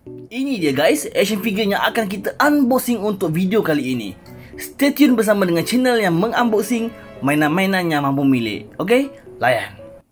Ini dia guys, action figure yang akan kita unboxing untuk video kali ini. Stay tune bersama dengan channel yang mengunboxing mainan-mainan yang mampu milik. Okay? Layan.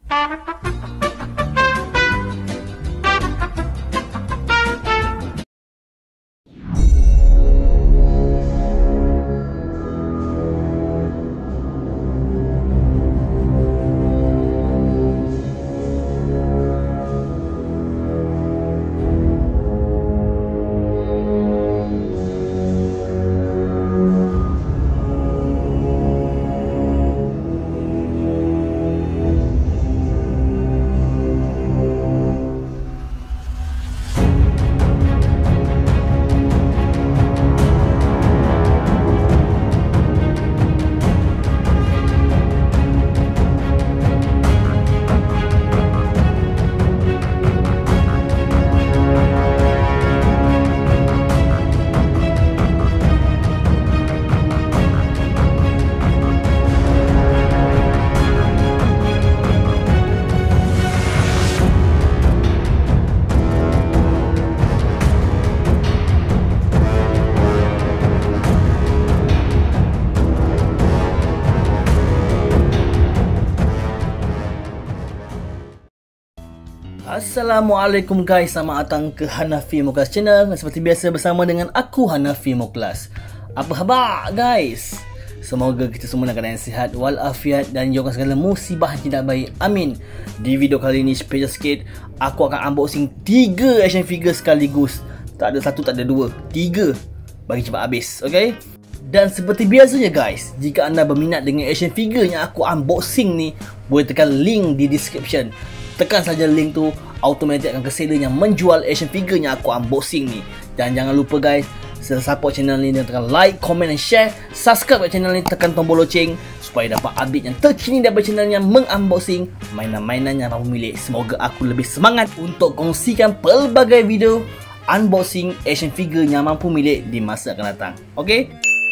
Assalamualaikum guys, selamat datang ke Hanafi Muklas Channel. Seperti biasa bersama dengan aku Hanafi Muklas. Apa khabar guys? Semoga kita semua dalam keadaan sihat walafiat dan jauhkan segala musibah yang tidak baik. Amin. Di video kali ini special sikit, aku akan unboxing 3 action figure sekaligus. Tak ada satu, tak ada dua, 3. Bagi cepat habis, okay? Dan seperti biasanya guys, jika anda berminat dengan action figure yang aku unboxing ni, boleh tekan link di description. Tekan saja link tu, automatik akan ke seller yang menjual action figure yang aku unboxing ni. Dan jangan lupa guys, support channel ni dengan tekan like, comment dan share. Subscribe kat channel ni, tekan tombol loceng supaya dapat update yang terkini daripada channel yang mengunboxing mainan-mainan yang aku milik. Semoga aku lebih semangat untuk kongsikan pelbagai video unboxing action figure yang mampu milik di masa akan datang. Okay?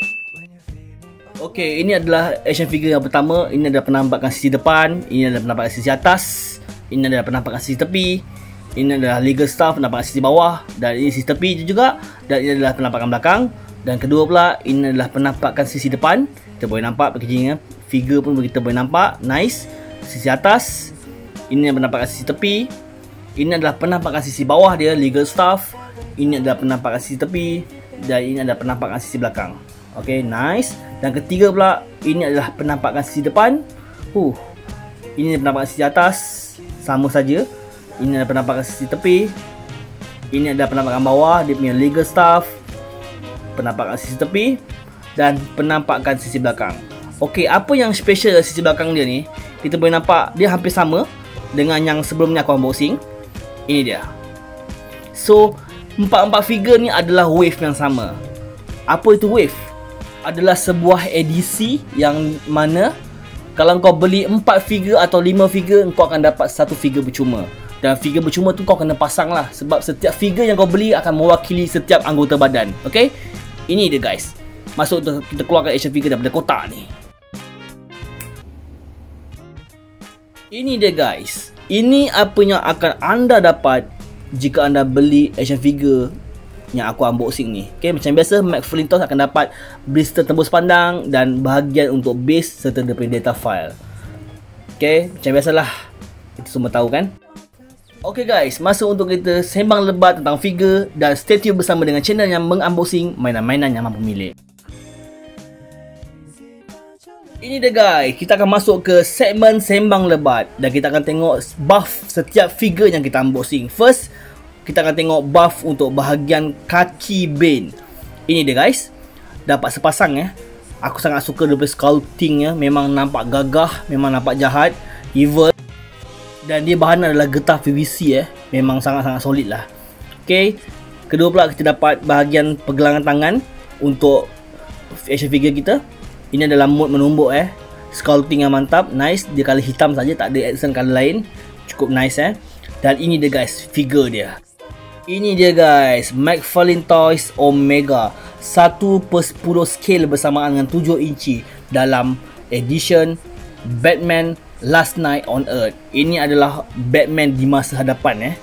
Okay, ini adalah action figure yang pertama. Ini adalah penampakan sisi depan, ini adalah penampakan sisi atas, ini adalah penampakan sisi tepi, ini adalah legal staff penampakan sisi bawah, dan ini sisi tepi juga, dan ini adalah penampakan belakang. Dan kedua pula, ini adalah penampakan sisi depan. Kita boleh nampak packaging, figure pun kita boleh nampak. Nice. Sisi atas, ini adalah penampakan sisi tepi, ini adalah penampakan sisi bawah dia, legal staff. Ini adalah penampakan sisi tepi, dan ini adalah penampakan sisi belakang. Okay, nice. Dan ketiga pula, ini adalah penampakan sisi depan. Ini penampakan sisi atas, sama saja. Ini adalah penampakan sisi tepi. Ini adalah penampakan bawah, dia punya legal staff, penampakan sisi tepi, dan penampakan sisi belakang. Okey, apa yang special dari sisi belakang dia ni? Kita boleh nampak dia hampir sama dengan yang sebelumnya aku unboxing. Ini dia. So, empat figure ni adalah wave yang sama. Apa itu wave? Adalah sebuah edisi yang mana kalau kau beli 4 figure atau 5 figure, kau akan dapat satu figure bercuma. Dan figure bercuma tu kau kena pasang lah, sebab setiap figure yang kau beli akan mewakili setiap anggota badan. Okay? Ini dia guys. Masuk tu, kita keluarkan action figure daripada kotak ni. Ini dia guys. Ini apa yang akan anda dapat jika anda beli action figure yang aku unboxing ni. Okay, macam biasa, McFarlane Toys akan dapat blister tembus pandang dan bahagian untuk base serta daripada data file. Okay, macam biasalah, kita semua tahu kan. Okay guys, masuk untuk kita sembang lebat tentang figure dan stay tune bersama dengan channel yang mengunboxing mainan-mainan yang mampu milik. Ini dia guys, kita akan masuk ke segmen sembang lebat dan kita akan tengok buff setiap figure yang kita unboxing. First, kita akan tengok buff untuk bahagian kaki Bane. Ini dia guys. Dapat sepasang ya. Aku sangat suka daripada sculpting ya. Memang nampak gagah, memang nampak jahat, evil. Dan dia bahan adalah getah PVC ya. Memang sangat-sangat solid lah. Okay. Kedua pula kita dapat bahagian pergelangan tangan untuk action figure kita. Ini adalah mode menumbuk ya. Sculpting yang mantap, nice. Dia colour hitam saja, tak ada accent colour lain. Cukup nice ya. Dan ini dia guys, figure dia. Ini dia guys, McFarlane Toys Omega 1/10 scale bersamaan dengan 7 inci dalam edition Batman Last Night on Earth. Ini adalah Batman di masa hadapan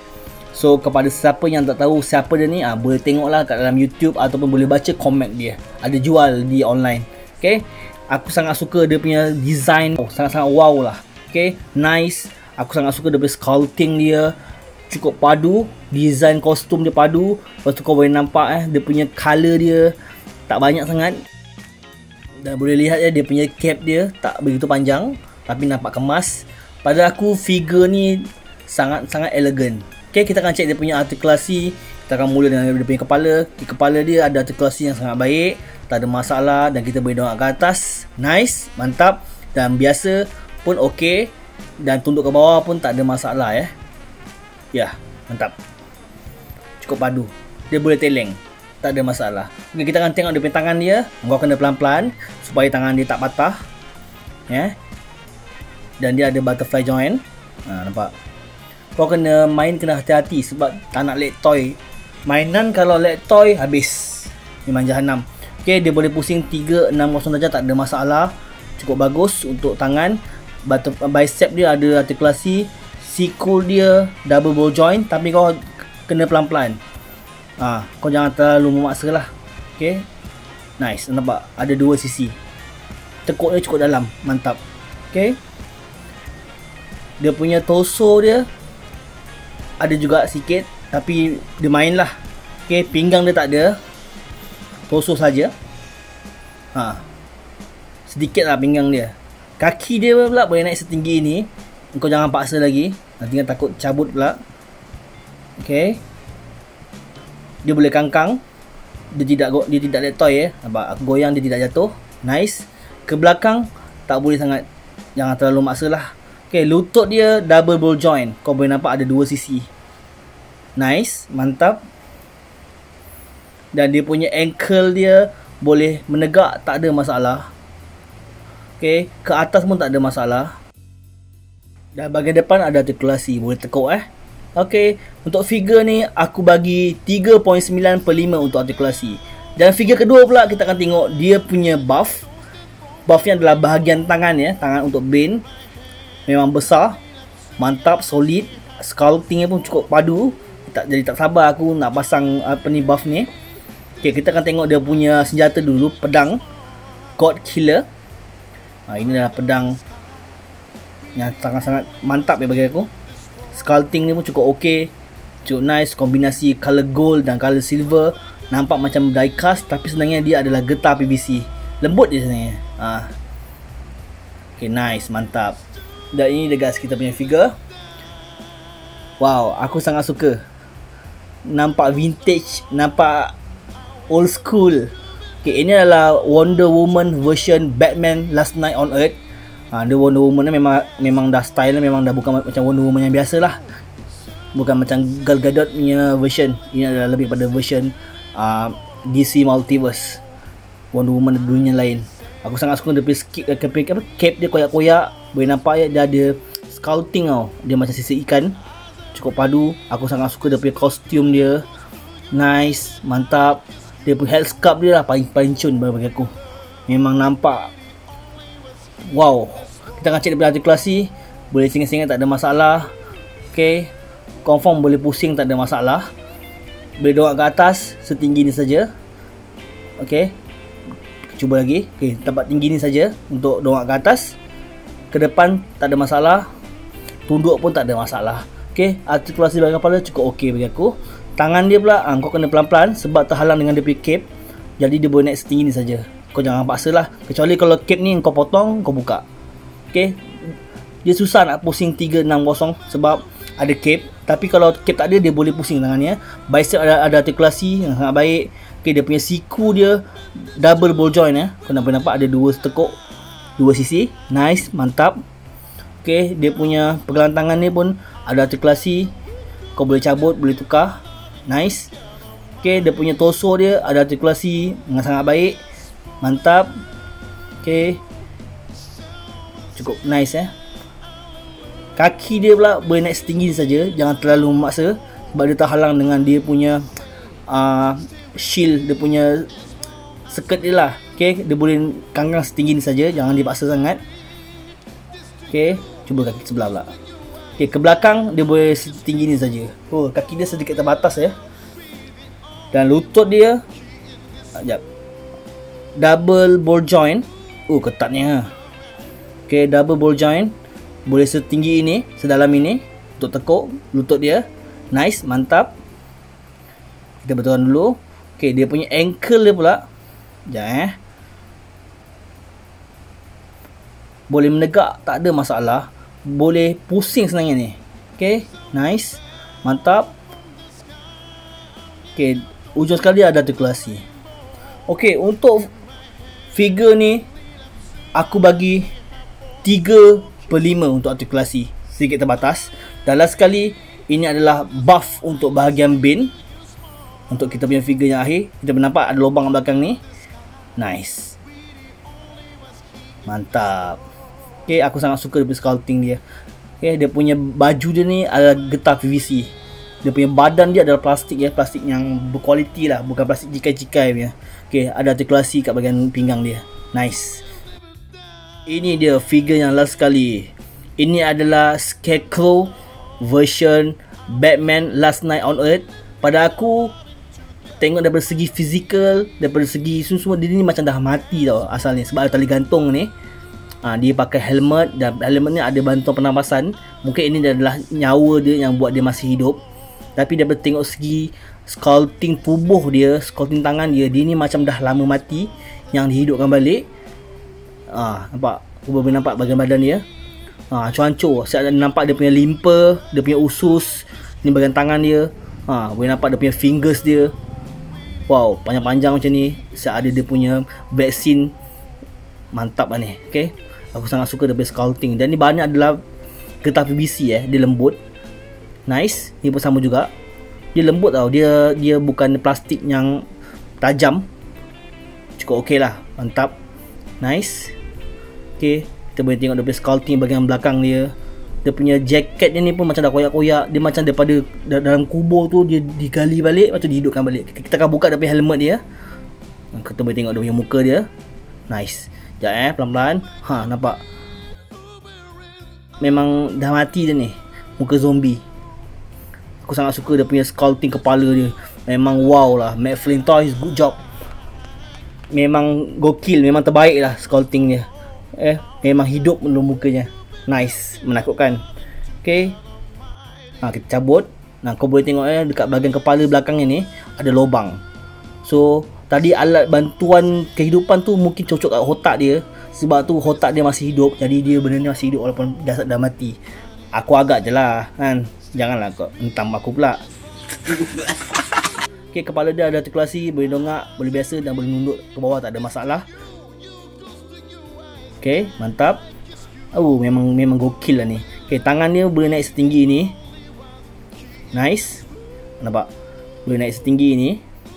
So kepada siapa yang tak tahu siapa dia ni, boleh tengoklah kat dalam YouTube ataupun boleh baca komen dia. Ada jual di online. Okay, aku sangat suka dia punya design, sangat-sangat wow lah. Okay, nice. Aku sangat suka dia punya sculpting dia, cukup padu. Design kostum dia padu. Lepas tu kau boleh nampak dia punya colour dia tak banyak sangat. Dan boleh lihat dia punya cap dia tak begitu panjang tapi nampak kemas. Pada aku figure ni sangat-sangat elegan. Okay, kita akan cek dia punya artikulasi. Kita akan mula dengan dia punya kepala. Kepala dia ada artikulasi yang sangat baik, tak ada masalah, dan kita boleh dongak ke atas. Nice, mantap. Dan biasa pun okey, dan tunduk ke bawah pun tak ada masalah ya. Ya, mantap. Cukup padu. Dia boleh teleng, tak ada masalah. Okay, kita akan tengok dia punya tangan dia. Kau kena pelan-pelan supaya tangan dia tak patah. Ya. Dan dia ada butterfly joint. Nampak? Kau kena hati-hati sebab tak nak leg toy. Mainan kalau leg toy habis. Memang jahanam. Okay, dia boleh pusing 360 darjah, tak ada masalah. Cukup bagus untuk tangan. Bicep dia ada artikulasi. Siku dia double ball joint, tapi kau kena pelan-pelan. Kau jangan terlalu memaksa lah. Okay, nice. Nampak? Ada 2 sisi. Tekuk dia cukup dalam. Mantap. Okay, dia punya torso dia ada juga sikit, tapi dia main lah. Okay, pinggang dia tak ada, torso saja. Sedikit lah pinggang dia. Kaki dia pula boleh naik setinggi ni. Kau jangan paksa lagi, nanti kan takut cabut pula. Okay, dia boleh kangkang. Dia tidak leg toy nampak? Aku goyang dia tidak jatuh. Nice. Ke belakang tak boleh sangat, jangan terlalu maksa lah. Okay, lutut dia double ball joint. Kau boleh nampak ada 2 sisi. Nice, mantap. Dan dia punya ankle dia boleh menegak, tak ada masalah. Okay, ke atas pun tak ada masalah. Dan bahagian depan ada artikulasi, boleh tekuk Okay, untuk figure ni aku bagi 3.9/5 untuk artikulasi. Dan figure kedua pula kita akan tengok dia punya buff. Buffnya adalah bahagian tangan tangan untuk brain. Memang besar, mantap, solid. Sculptingnya pun cukup padu. Jadi tak sabar aku nak pasang buff ni. Okay, kita akan tengok dia punya senjata dulu. Pedang God Killer. Ini adalah pedang yang sangat-sangat mantap bagi aku. Sculpting ni pun cukup okey, cukup nice. Kombinasi color gold dan color silver. Nampak macam die cast, tapi sebenarnya dia adalah getah PVC. Lembut dia sebenarnya. Okay, nice, mantap. Dan ini dia guys, kita punya figure. Wow, aku sangat suka. Nampak vintage, nampak old school. Okay, ini adalah Wonder Woman version Batman Last Night on Earth. Dia Wonder Woman ni memang dah style, memang dah bukan macam Wonder Woman yang biasa lah. Bukan macam Gal Gadot punya version. Ini adalah lebih pada version DC Multiverse. Wonder Woman dunia lain. Aku sangat suka dia punya cape dia koyak-koyak. Boleh nampak dia ada sculpting tau. Dia macam sisir ikan. Cukup padu. Aku sangat suka dia punya kostum dia. Nice, mantap. Dia punya head sculpt dia lah paling cun bagi aku. Memang nampak wow. Kita akan cek dia punya artikulasi. Boleh singgah-singgah, tak ada masalah. Okay, confirm boleh pusing, tak ada masalah. Boleh dongak ke atas setinggi ni saja. Okay, cuba lagi. Okay, tempat tinggi ni saja untuk dongak ke atas. Ke depan tak ada masalah. Tunduk pun tak ada masalah. Okay, artikulasi bahagian kepala cukup okey bagi aku. Tangan dia pula kau kena pelan-pelan sebab terhalang dengan dia punya cape. Jadi dia boleh naik setinggi ni saja. Kau jangan paksa lah. Kecuali kalau cape ni kau potong, kau buka. Okay, dia susah nak pusing 360 sebab ada cape. Tapi kalau cape tak ada, dia boleh pusing tangannya. Bicep ada artikulasi yang sangat baik. Okay, dia punya siku dia double ball joint Kau nampak ada 2 tekuk, 2 sisi. Nice, mantap. Okay, dia punya pegangan tangan ni pun ada artikulasi. Kau boleh cabut, boleh tukar. Nice. Okay, dia punya torso dia ada artikulasi dengan sangat baik. Mantap. Okay, cukup nice Kaki dia pula boleh naik setinggi saja. Jangan terlalu memaksa sebab dia terhalang dengan dia punya shield, dia punya skirt dia lah. Okay, dia boleh kangkang setinggi ni saja. Jangan dipaksa sangat. Okay, cuba kaki sebelah pula. Okay, ke belakang dia boleh setinggi ni saja. Oh, kaki dia sedikit terbatas ya. Dan lutut dia, sekejap, double ball joint. Oh, ketatnya. Okay, double ball joint. Boleh setinggi ini, sedalam ini untuk tekuk lutut dia. Nice, mantap. Kita betulkan dulu. Okay, dia punya ankle dia pula. Sekejap boleh menegak, tak ada masalah. Boleh pusing senangnya ni. Okay, nice, mantap. Okay, ujung sekali ada artikulasi. Okay, untuk figure ni aku bagi 3/5 untuk artikulasi, sedikit terbatas. Dan last sekali, ini adalah buff untuk bahagian bin. Untuk kita punya figure yang akhir, kita nampak ada lubang belakang ni. Nice, mantap. Okay, aku sangat suka dia punya sculpting dia. Okay, dia punya baju dia ni adalah getah PVC. Dia punya badan dia adalah plastik ya, plastik yang berkualiti lah, bukan plastik jikai-jikai punya. Okay, ada artikulasi kat bahagian pinggang dia. Nice. Ini dia figure yang last sekali. Ini adalah Scarecrow version Batman Last Night on Earth. Pada aku, tengok daripada segi fizikal, daripada segi semua dia ni macam dah mati tau asalnya, sebab ada tali gantung ni. Dia pakai helmet dan helmet ni ada bantuan pernafasan. Mungkin ini adalah nyawa dia yang buat dia masih hidup. Tapi daripada tengok segi sculpting tubuh dia, sculpting tangan dia, dia ni macam dah lama mati yang dihidupkan balik. Nampak? Aku boleh nampak bahagian badan dia. Cuancur. Saya nampak dia punya limpa, dia punya usus, ni bahagian tangan dia. Boleh nampak dia punya fingers dia. Wow, panjang-panjang macam ni. Saya ada dia punya vaksin. Mantap lah ni. Okay, aku sangat suka dia punya sculpting. Dan ni bahannya adalah getah PVC dia lembut. Nice. Ni pun sama juga. Dia lembut tau. Dia bukan plastik yang tajam. Cukup okey lah. Mantap. Nice. Okay, kita boleh tengok dia punya sculpting bahagian belakang dia. Dia punya jaket dia ni pun macam dah koyak-koyak. Dia macam daripada dalam kubur tu dia digali balik, lepas tu dihidupkan balik. Kita akan buka dia punya helmet dia. Kita boleh tengok dia punya muka dia. Nice. Sekejap pelan-pelan. Nampak? Memang dah mati dia ni. Muka zombie. Aku sangat suka dia punya sculpting kepala dia. Memang wow lah. McFarlane Toys, good job. Memang gokil. Memang terbaik lah sculpting dia. Memang hidup dulu mukanya. Nice. Menakutkan. Okay, kita cabut. Kau boleh tengok dekat bahagian kepala belakangnya ni ada lubang. So tadi alat bantuan kehidupan tu mungkin cocok kat otak dia. Sebab tu otak dia masih hidup. Jadi dia benda ni masih hidup walaupun dah mati. Aku agak je lah kan. Janganlah kau entam aku pula. Okay, kepala dia ada artikulasi. Boleh dongak, boleh biasa dan boleh nunduk ke bawah, tak ada masalah. Okay, mantap. Memang gokil lah ni. Okay, tangan dia boleh naik setinggi ni. Nice. Nampak? Boleh naik setinggi ni.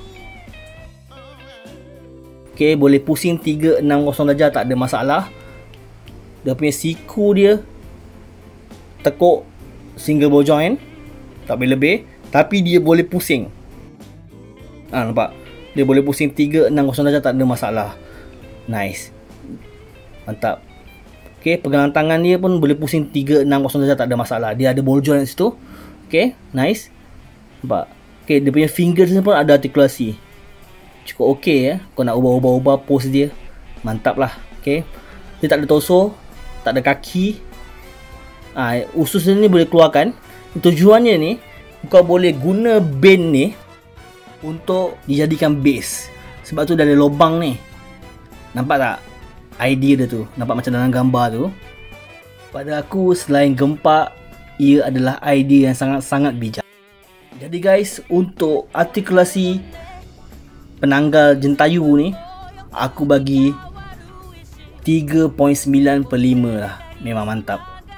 Okay, boleh pusing 360 darjah, tak ada masalah. Dia punya siku dia tekuk single ball joint, tak boleh lebih. Tapi dia boleh pusing. Nampak? Dia boleh pusing 360 darjah, tak ada masalah. Nice. Mantap. Okay, pegangan tangan dia pun boleh pusing 360 darjah, tak ada masalah. Dia ada ball joint kat situ. Okay, nice. Nampak? Okay, dia punya fingers ni pun ada artikulasi. Cukup okey ya. Kau nak ubah-ubah pose dia, mantap lah. Okay, dia tak ada torso, tak ada kaki. Usus dia ni boleh keluarkan. Tujuannya ni, kau boleh guna band ni untuk dijadikan base. Sebab tu dah ada lubang ni. Nampak tak idea dia tu? Nampak macam dalam gambar tu. Pada aku, selain gempak, ia adalah idea yang sangat-sangat bijak. Jadi guys, untuk artikulasi penanggal jentayu ni, aku bagi 3.9/5 lah. Memang mantap.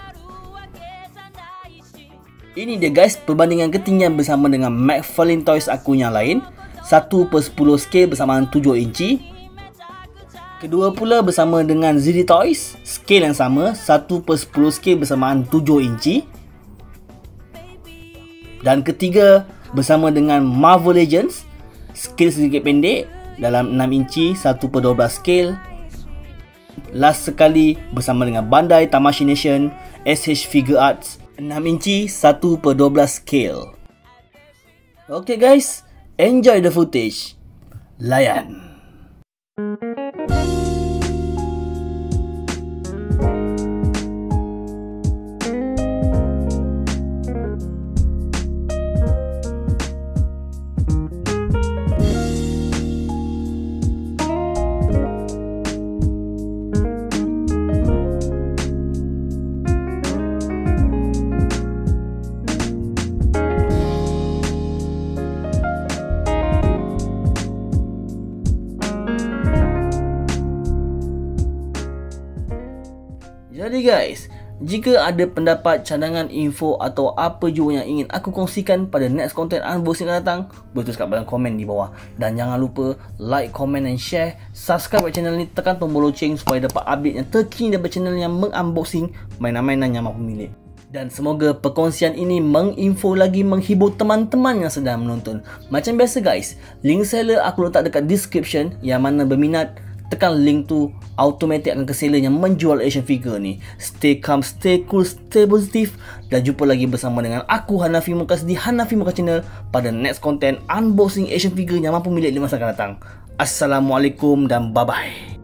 Ini dia guys, perbandingan ketinggian bersama dengan McFarlane Toys aku yang lain. 1/10 scale bersamaan 7 inci. Kedua pula bersama dengan ZD Toys, scale yang sama, 1/10 scale bersamaan 7 inci. Dan ketiga bersama dengan Marvel Legends, scale sedikit pendek dalam 6 inci, 1/12 scale. Last sekali bersama dengan Bandai Tamashii Nation, SH Figure Arts, 6 inci 1/12 scale. Okay guys, enjoy the footage. Layan. Jadi guys, jika ada pendapat, cadangan, info atau apa jua yang ingin aku kongsikan pada next content unboxing akan datang, boleh tulis kat bahagian komen di bawah. Dan jangan lupa like, comment dan share. Subscribe channel ni, tekan tombol loceng supaya dapat update yang terkini daripada channel yang mengunboxing mainan-mainan yang mampu milik. Dan semoga perkongsian ini menginfo lagi, menghibur teman-teman yang sedang menonton. Macam biasa guys, link seller aku letak dekat description. Yang mana berminat, tekan link tu, automatik akan ke seller yang menjual action figure ni. Stay calm, stay cool, stay positif. Dan jumpa lagi bersama dengan aku, Hanafi Mukas, di Hanafi Mukas Channel pada next content unboxing action figure yang mampu milik di masa akan datang. Assalamualaikum dan bye-bye.